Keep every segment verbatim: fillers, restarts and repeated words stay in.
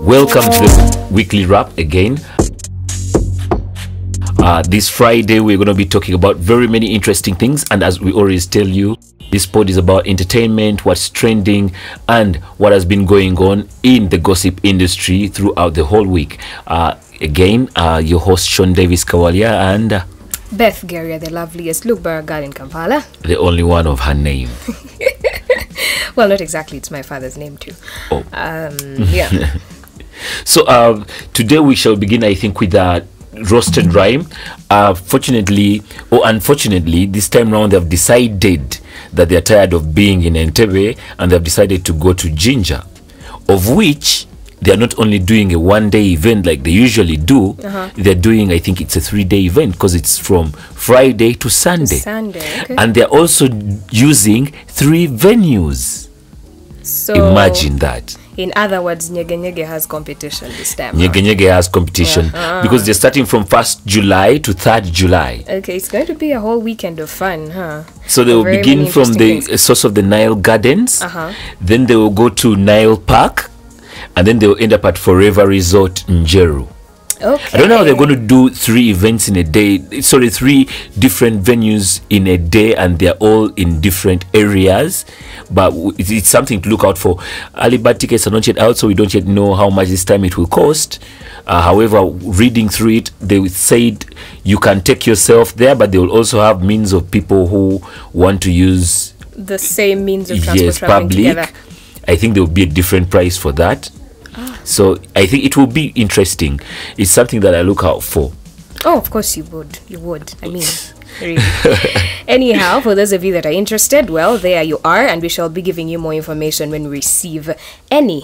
Welcome to the weekly wrap again. Uh, this Friday we're going to be talking about very many interesting things, and as we always tell you, this pod is about entertainment, what's trending, and what has been going on in the gossip industry throughout the whole week. Uh, again, uh, your host Shawn Davis Kawalia and uh, Beth Garia, the loveliest Luke Baragal in Kampala. The only one of her name. Well, not exactly. It's my father's name too. Oh. Um, yeah. So uh, today we shall begin, I think, with a roasted rhyme. Uh, fortunately, or unfortunately, this time round they've decided that they're tired of being in Entebbe and they've decided to go to Ginger, of which they are not only doing a one-day event like they usually do, uh-huh. they're doing, I think it's a three-day event because it's from Friday to Sunday. To Sunday, okay. And they're also using three venues. So imagine that. In other words, Nyege Nyege has competition this time. Nyege Nyege has competition yeah. uh-huh. because they're starting from first July to third July. Okay, it's going to be a whole weekend of fun, huh? So they will begin from the things. source of the Nile Gardens, uh-huh. then they will go to Nile Park, and then they will end up at Forever Resort Njeru. Okay. I don't know how they're going to do three events in a day. Sorry, three different venues in a day, and they're all in different areas. But it's something to look out for. Early bird tickets are not yet out, so we don't yet know how much this time it will cost. Uh, however, reading through it, they said you can take yourself there, but they will also have means of people who want to use the same means of transport. Yes, public. Together. I think there will be a different price for that. So I think it will be interesting. It's something that I look out for. Oh, of course you would. You would. I mean, really. Anyhow, for those of you that are interested, well, there you are, and we shall be giving you more information when we receive any.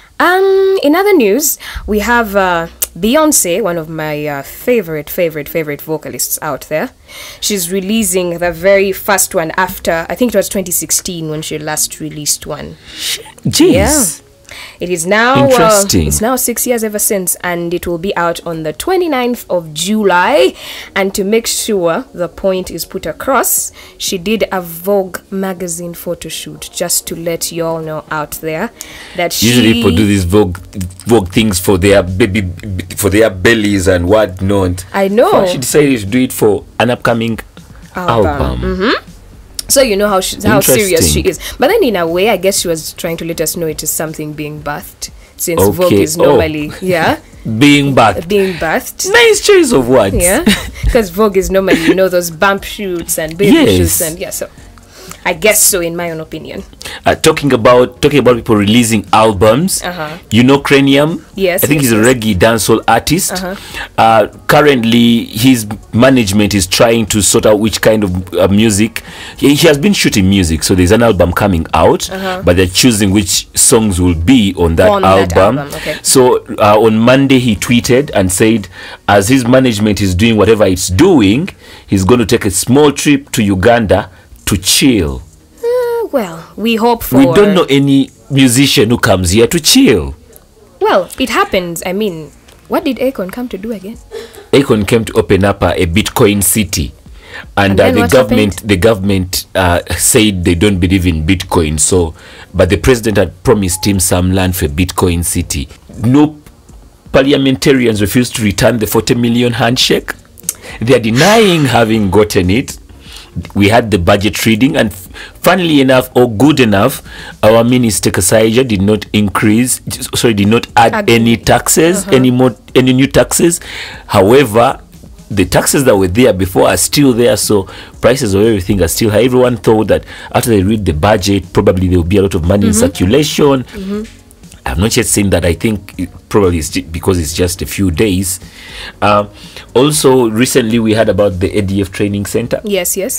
Um, in other news, we have uh, Beyonce, one of my uh, favorite, favorite, favorite vocalists out there. She's releasing the very first one after, I think it was twenty sixteen when she last released one. Jeez. Yeah. It is now uh, it's now six years ever since, and it will be out on the twenty-ninth of July. And to make sure the point is put across, she did a Vogue magazine photo shoot, just to let you all know out there that she usually people do these Vogue Vogue things for their baby for their bellies and whatnot. I know. So she decided to do it for an upcoming album. album. Mm-hmm. So you know how she, how serious she is. But then in a way, I guess she was trying to let us know it is something being birthed, since okay. Vogue is normally oh. yeah being birthed. Being birthed. Nice choice of words. Yeah, because Vogue is normally, you know, those bump shoots and baby yes. shoots, and yeah. So I guess so, in my own opinion. Uh, talking about talking about people releasing albums, uh-huh. you know Cranium? Yes. I think yes, he's yes. a reggae dancehall artist. Uh-huh. Uh, currently, his management is trying to sort out which kind of uh, music. He, he has been shooting music, so there's an album coming out, uh-huh. but they're choosing which songs will be on that on album. That album. Okay. So uh, on Monday, he tweeted and said, as his management is doing whatever it's doing, he's going to take a small trip to Uganda to chill. Uh, well, we hope for... We don't know any musician who comes here to chill. Well, it happens. I mean, what did Akon come to do again? Akon came to open up uh, a Bitcoin city. And, and uh, the government happened? the government uh, said they don't believe in Bitcoin. So, but the president had promised him some land for Bitcoin city. No parliamentarians refused to return the forty million handshake. They are denying having gotten it. We had the budget reading, and funnily enough, or good enough, our minister Kasaija did not increase, sorry, did not add, add any taxes, uh-huh. any more, any new taxes. However, the taxes that were there before are still there, so prices of everything are still high. Everyone thought that after they read the budget, probably there will be a lot of money mm-hmm. in circulation. Mm-hmm. I've not yet seen that. I think it probably it's because it's just a few days. Uh, also, recently we heard about the A D F training center. Yes, yes.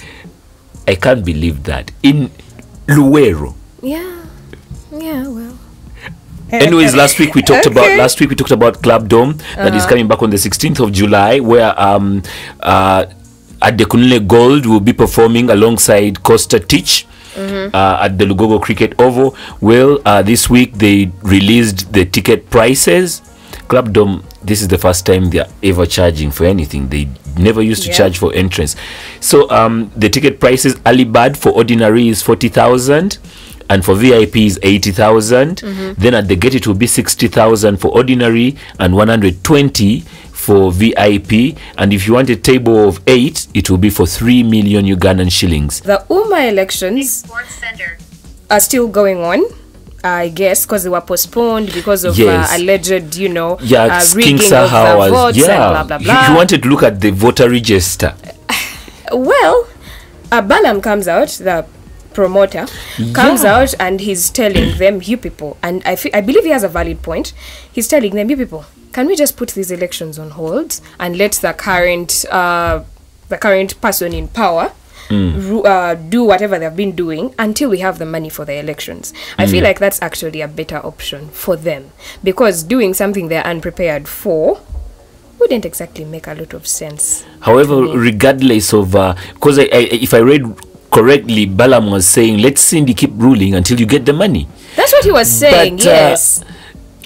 I can't believe that. In Luwero. Yeah, yeah, well. Anyways, last week we talked okay. about last week we talked about Club Dome that uh-huh. is coming back on the sixteenth of July, where um uh Adekunle Gold will be performing alongside Costa Teach. Mm-hmm. uh, at the Lugogo Cricket Oval. Well, uh, this week they released the ticket prices. Club Dome, this is the first time they are ever charging for anything. They never used to yeah. charge for entrance. So um, the ticket prices, early bird for ordinary is forty thousand, and for V I P is eighty thousand. Mm-hmm. Then at the gate it will be sixty thousand for ordinary and one hundred twenty for V I P. And if you want a table of eight, it will be for three million Ugandan shillings. The U M A elections are still going on, I guess, because they were postponed because of yes. uh, alleged, you know, yeah, uh, rigging of the was, votes yeah. and blah, blah, blah. You, you wanted to look at the voter register. Well, uh, Balaam comes out, the promoter, comes yeah. out and he's telling them, you people, and I, fe- I believe he has a valid point, he's telling them, you people, can we just put these elections on hold and let the current, uh, the current person in power Mm. Uh, do whatever they've been doing until we have the money for the elections. I mm. feel like that's actually a better option for them, because doing something they're unprepared for wouldn't exactly make a lot of sense. However, regardless of, because uh, I, I, if I read correctly, Balaam was saying, let Cindy keep ruling until you get the money. That's what he was saying, but, yes. Uh,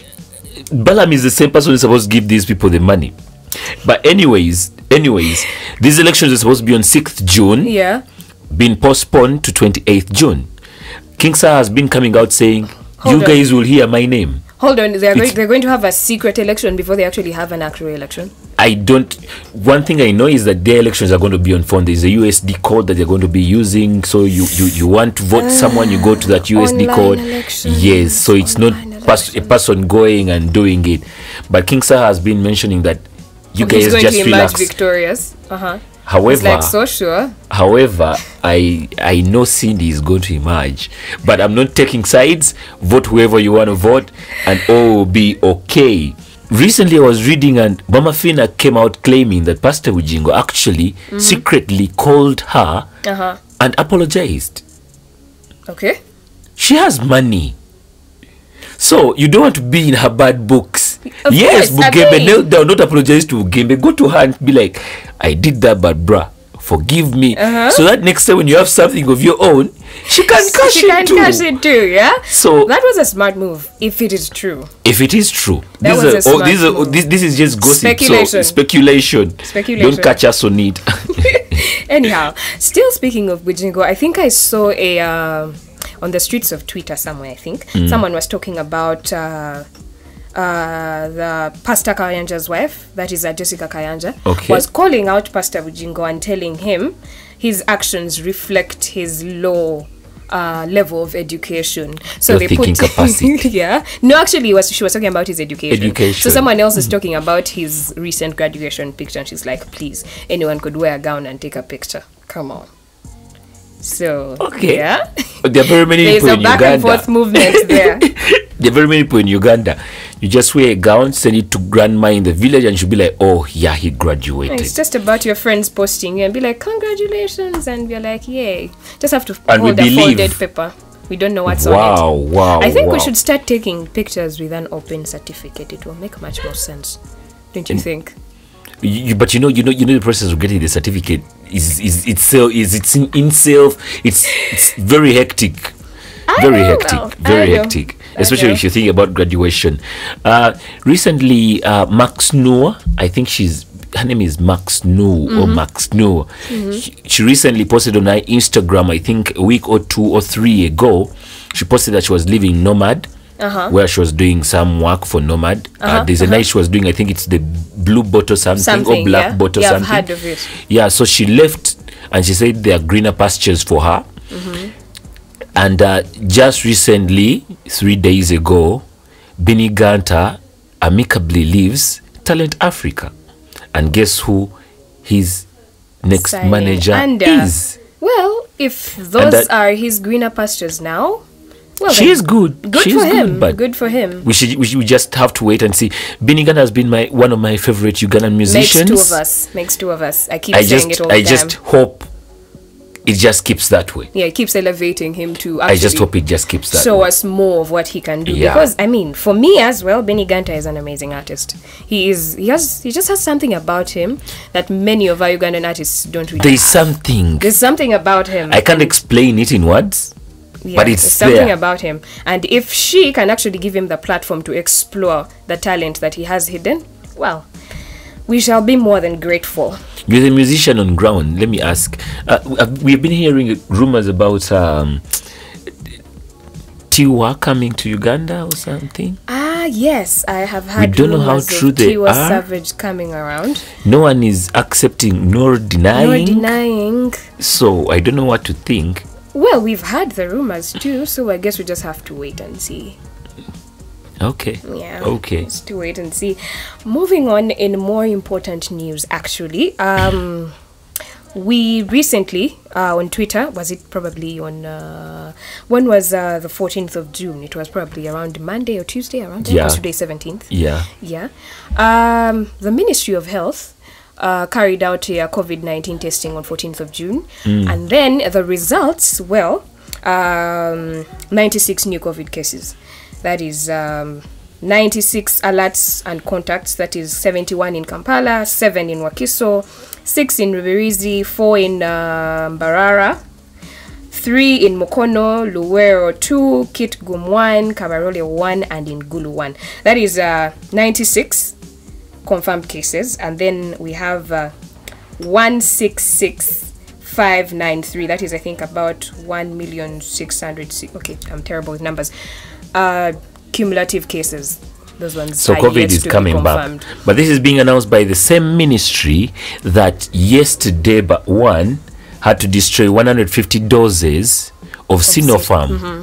Balaam is the same person who's supposed to give these people the money. But anyways, anyways, these elections are supposed to be on sixth June. Yeah. Been postponed to twenty-eighth June. King Sir has been coming out saying, Hold you on. guys will hear my name. Hold on, they're going, they're going to have a secret election before they actually have an actual election? I don't... One thing I know is that their elections are going to be on phone. There's a U S D code that they're going to be using. So you, you, you want to vote uh, someone, you go to that U S D code. Elections. Yes, so it's online not pers- a person going and doing it. But King Sir has been mentioning that you well, guys just to relax. Victorious. Uh-huh. However, like so sure. however, I I know Cindy is going to emerge, but I'm not taking sides. Vote whoever you want to vote, and all will be okay. Recently, I was reading, and Mama Fina came out claiming that Pastor Ujingo actually mm-hmm. secretly called her uh-huh. and apologized. Okay. She has money, so you don't want to be in her bad books. Of yes, course, Bugembe, I mean, kneel down, not apologize to Bugembe. Go to her and be like, I did that, but bruh, forgive me. Uh-huh. So that next time when you have something of your own, she can cash she it can too. cash it too, yeah? So that was a smart move, if it is true. If it is true. That this was is a a, smart oh, this, move. Is, this, this is just gossip. Speculation. So, speculation. Speculation. Don't catch us on it. Anyhow, still speaking of Bujingo, I think I saw a... Uh, on the streets of Twitter somewhere, I think, mm. someone was talking about... Uh, Uh, the Pastor Kayanja's wife, that is uh, Jessica Kayanja, okay. was calling out Pastor Ujingo and telling him his actions reflect his low uh, level of education. So Your they put capacity. yeah. No, actually, was she was talking about his education. Education. So someone else is talking about his recent graduation picture, and she's like, "Please, anyone could wear a gown and take a picture. Come on." So okay, yeah, there are very many There's people a in back Uganda. and forth movement there. There are very many people in Uganda. You just wear a gown, send it to grandma in the village, and she'll be like, "Oh yeah, he graduated." It's just about your friends posting you and be like, "Congratulations," and we're like, "Yay!" Just have to and hold a folded paper. We don't know what's wow, on it. Wow! Wow! I think wow. we should start taking pictures with an open certificate. It will make much more sense, don't you and think? You, but you know, you know, you know, the process of getting the certificate is is itself is it's in itself. It's it's very hectic. I very know, hectic. well, very hectic. Especially if you think about graduation. Uh, recently, uh, Max Noor, I think she's her name is Max Noor mm-hmm. or Max Noor. Mm-hmm. She, she recently posted on her Instagram, I think a week or two or three ago. She posted that she was living Nomad. Uh-huh. Where she was doing some work for Nomad. Uh-huh, uh, there's uh-huh. a night she was doing, I think it's the Blue Bottle something, something or Black yeah. Bottle yeah, something. I've heard of it. Yeah, so she left and she said there are greener pastures for her. Mm-hmm. And uh, just recently, three days ago, Benny Ganta amicably leaves Talent Africa. And guess who his next Signing. manager and, uh, is? Well, if those that, are his greener pastures now, well, she is good. Good she for is him. Good, but good for him. We should we, should, we just have to wait and see. Benny Ganta has been my one of my favorite Ugandan musicians. Makes two of us. Makes two of us. I keep I saying just, it all the I time. just hope it just keeps that way. Yeah, it keeps elevating him to actually I just hope it just keeps that show way. us more of what he can do. Yeah. Because I mean, for me as well, Benny Ganta is an amazing artist. He is he has he just has something about him that many of our Ugandan artists don't really There's have. something. There's something about him. I can't explain it in words. Yeah, but it's there's something there. about him. And if she can actually give him the platform to explore the talent that he has hidden, well, we shall be more than grateful. You're the musician on ground. Let me ask. Uh, we've been hearing rumors about um, Tiwa coming to Uganda or something. Ah, yes, I have heard. We don't know how true they Tiwa are. Savage coming around. No one is accepting nor denying. Nor denying. So I don't know what to think. Well, we've heard the rumors too, so I guess we just have to wait and see. Okay. Yeah. Okay. Just to wait and see. Moving on in more important news, actually. Um, we recently uh, on Twitter, was it probably on uh, when was uh, the fourteenth of June? It was probably around Monday or Tuesday, around there. Yeah. Was today seventeenth? Yeah. Yeah. Um, the Ministry of Health uh, carried out a COVID nineteen testing on fourteenth of June, Mm. and then the results, well, um, ninety-six new COVID cases. That is um, ninety-six alerts and contacts. That is seventy-one in Kampala, seven in Wakiso, six in Rubirizi, four in uh, Mbarara, three in Mukono, Luwero two, Kitgum one, Kabarole one, and in Gulu one. That is uh, ninety-six confirmed cases. And then we have uh, one six six five nine three. That is, I think, about one million six hundred. Okay, I'm terrible with numbers. Uh, cumulative cases. Those ones. So COVID is coming back. But this is being announced by the same ministry that yesterday, but one had to destroy one hundred fifty doses of, of Sinopharm. Mm-hmm.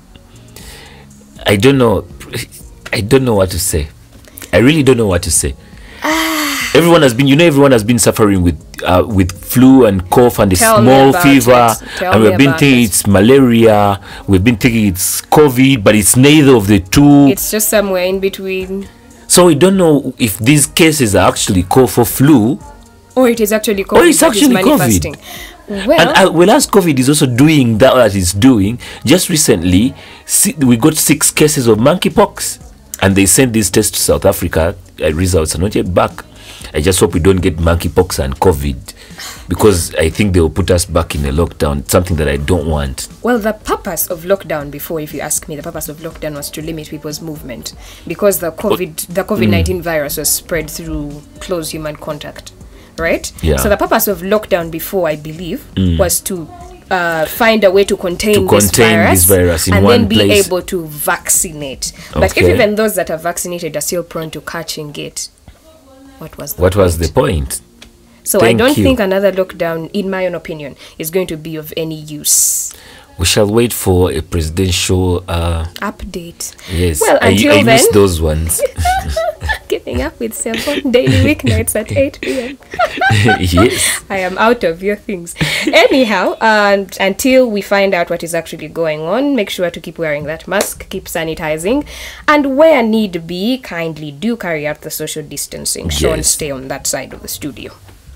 I don't know. I don't know what to say. I really don't know what to say. Everyone has been, you know, everyone has been suffering with uh, with flu and cough and a Tell small fever, and we've been thinking it. it's malaria. We've been thinking it's COVID, but it's neither of the two. It's just somewhere in between. So we don't know if these cases are actually cough or flu, or it is actually COVID. Or it's actually COVID. Well, and uh, well, as COVID is also doing that, that it's doing. Just recently, si we got six cases of monkeypox, and they sent these tests to South Africa. Uh, results are not yet back. I just hope we don't get monkeypox and COVID, because I think they will put us back in a lockdown, something that I don't want. Well, the purpose of lockdown, before, if you ask me, the purpose of lockdown was to limit people's movement, because the COVID, the COVID nineteen mm. virus was spread through close human contact, right? Yeah. So the purpose of lockdown before, I believe, mm. was to uh, find a way to contain, to this, contain virus, this virus in and one then be place. able to vaccinate. Okay. But if even those that are vaccinated are still prone to catching it, what was the what point? was the point? So Thank I don't you. think another lockdown, in my own opinion, is going to be of any use. We shall wait for a presidential uh, update. Yes, well, I, until I then, miss those ones. Keeping up with Selphon daily weeknights at eight p m Yes, I am out of your things. Anyhow, and until we find out what is actually going on, make sure to keep wearing that mask, keep sanitizing, and where need be, kindly do carry out the social distancing. Shawn, Yes. stay on that side of the studio.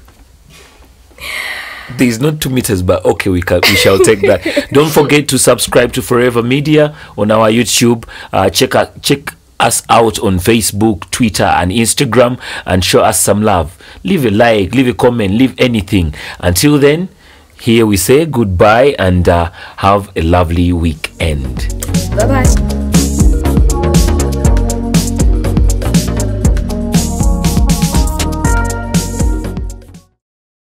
There's not two meters, but okay, we can, we shall take that. Don't forget to subscribe to Forever Media on our YouTube. Uh, check out, check us out on Facebook, Twitter, and Instagram, and show us some love. Leave a like, leave a comment, leave anything. Until then, here we say goodbye and uh, have a lovely weekend. Bye bye.